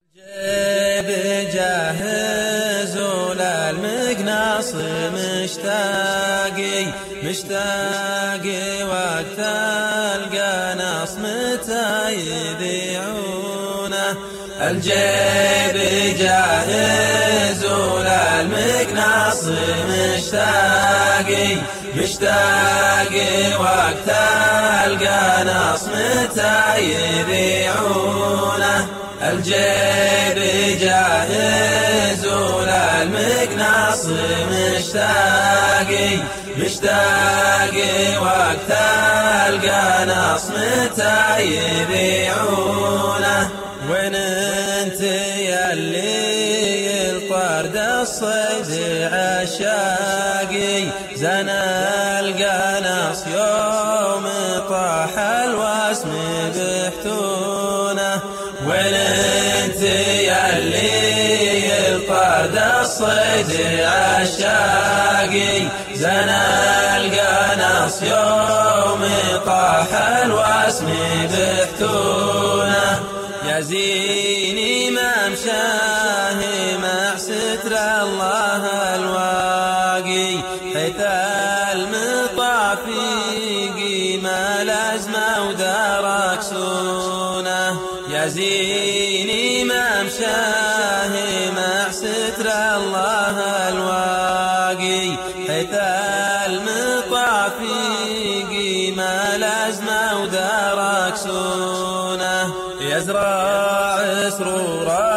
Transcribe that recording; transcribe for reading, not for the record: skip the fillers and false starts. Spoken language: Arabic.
جيب جاهز وللمقناص مشتاقي وقت القناص متى يذيعونه. الجيب جاهز وللمقناص مشتاقي وقت القناص متى يذيعونه. الجيب جاهز وللمقناص مشتاقي وقت القناص متى يذيعونه. وين انت يلي الطرد الصيد عشاقي زن القناص يوم طاح الوسم بحتونه. وين انت يلي الطرد الصيد عشاقي زن القناص يوم طاح الوسم بحتونه. يا زيني ممشاه مع ستر الله الواقي حيث المطافي ما لازمه ودارك سونه. يا زيني ممشاه مع ستر الله الواقي حيث المطافي ما لازمه ودارك سونه. يزرع سرورا